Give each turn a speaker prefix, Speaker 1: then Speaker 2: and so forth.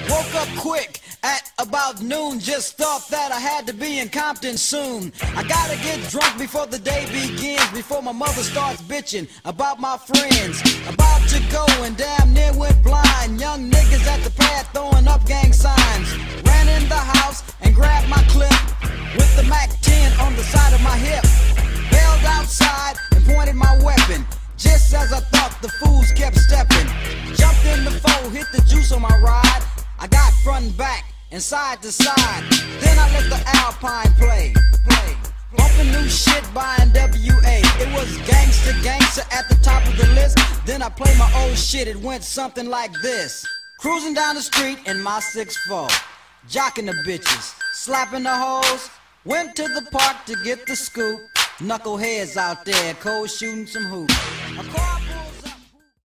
Speaker 1: Woke up quick at about noon, just thought that I had to be in Compton soon. I gotta get drunk before the day begins, before my mother starts bitching about my friends. About to go and damn near went blind. Young niggas at the pad throwing up gang signs. Ran in the house and grabbed my clip with the Mac 10 on the side of my hip. Bailed outside and pointed my weapon. Just as I thought, the fools kept stepping. Jumped in the foe, hit the juice on my ride. I got front and back and side to side. Then I let the Alpine play. Bumping new shit by NWA. It was gangster at the top of the list. Then I played my old shit, it went something like this. Cruising down the street in my 6'4", jocking the bitches, slapping the hoes. Went to the park to get the scoop. Knuckleheads out there, cold shooting some hoops.